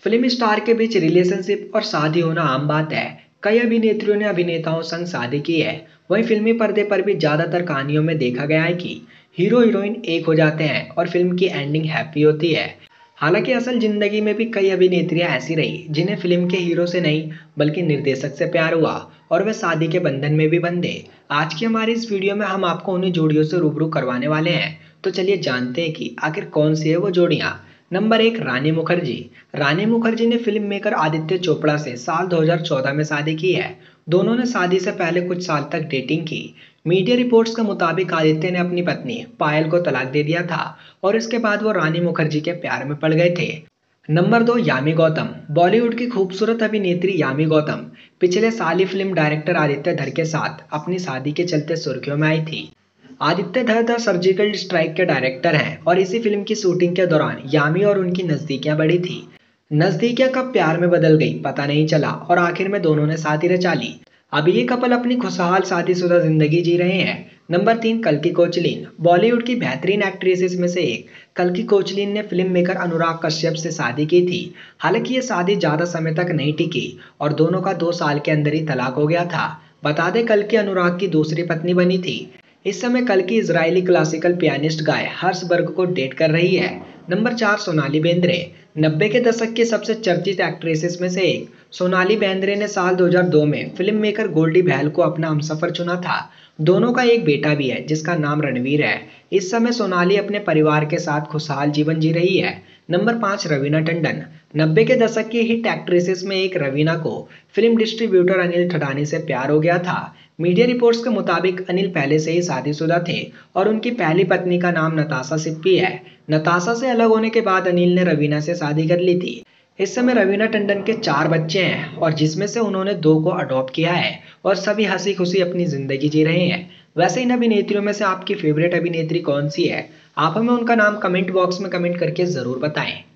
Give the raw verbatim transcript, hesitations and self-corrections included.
Film star के बीच relationship और शादी होना आम बात है। कई अभिनेत्रियों ने अभिनेताओं संग शादी की है। वहीं फिल्मी पर्दे पर भी ज्यादातर कहानियों में देखा गया है कि हीरो हीरोइन एक हो जाते हैं और फिल्म की एंडिंग हैप्पी होती है। हालांकि असल जिंदगी में भी कई अभिनेत्रियां ऐसी रही जिन्हें फिल्म के हीरो से नहीं बल्कि निर्देशक से प्यार हुआ और वे शादी के बंधन में भी बंधे। आज की हमारी इस वीडियो में हम आपको उन्हीं जोड़ियों से रूबरू करवाने वाले हैं। तो चलिए जानते हैं कि आखिर कौन सी है वो जोड़ियां। नंबर एक, रानी मुखर्जी। रानी मुखर्जी ने फिल्म मेकर आदित्य चोपड़ा से साल दो हज़ार चौदह में शादी की है। दोनों ने शादी से पहले कुछ साल तक डेटिंग की। मीडिया रिपोर्ट्स के मुताबिक आदित्य ने अपनी पत्नी पायल को तलाक दे दिया था और इसके बाद वो रानी मुखर्जी के प्यार में पड़ गए थे। नंबर दो, यामी गौतम। बॉलीवुड की खूबसूरत अभिनेत्री यामी गौतम पिछले साल ही फिल्म डायरेक्टर आदित्य धर के साथ अपनी शादी के चलते सुर्खियों में आई थी। Aditya Dhar the surgical strike के डायरेक्टर हैं और इसी फिल्म की शूटिंग के दौरान यामी और उनकी नजदीकियां बढ़ी थी। नजदीकियां कब प्यार में बदल गई पता नहीं चला और आखिर में दोनों ने शादी रचा ली। अब ये कपल अपनी खुशहाल शादीशुदा जिंदगी जी रहे हैं। नंबर तीन, कल्कि कोचलिन। बॉलीवुड की बेहतरीन एक्ट्रेसेस में से एक कल्कि कोचलिन ने फिल्म मेकर अनुराग कश्यप से शादी की थी। हालांकि ये शादी ज्यादा समय तक नहीं टिकी और दोनों का दो साल के अंदर ही तलाक हो गया था। बता दें, कल्कि अनुराग की दूसरी पत्नी बनी थी। इस समय कल्कि Israeli classical pianist Guy Hershberg को डेट कर रही है। नंबर चार, सोनाली बेंद्रे। नब्बे के दशक की सबसे चर्चित एक्ट्रेसेस में से एक सोनाली बेंद्रे ने साल दो हज़ार दो में फिल्म मेकर गोल्डी बहल को अपना हमसफर चुना था। दोनों का एक बेटा भी है जिसका नाम रणवीर है। इस समय सोनाली अपने परिवार के साथ खुशहाल जीवन जी रही है। नंबर पाँच, रवीना टंडन। नब्बे के दशक की हिट एक्ट्रेसेस में एक रवीना को फिल्म डिस्ट्रीब्यूटर अनिल थडानी से प्यार हो गया था। मीडिया रिपोर्ट्स के मुताबिक अनिल पहले से ही शादीशुदा थे और उनकी पहली पत्नी का नाम नताशा सिप्पी है। नताशा से अलग होने के बाद अनिल ने रवीना से शादी कर ली थी। इस समय रवीना टंडन के चार बच्चे हैं और जिसमें से उन्होंने दो को अडॉप्ट किया है और सभी हंसी खुशी अपनी जिंदगी जी रहे हैं। वैसे इन अभिनेत्रियों में से आपकी फेवरेट अभिनेत्री कौन सी है? आप हमें उनका नाम कमेंट बॉक्स में कमेंट करके जरूर बताएं।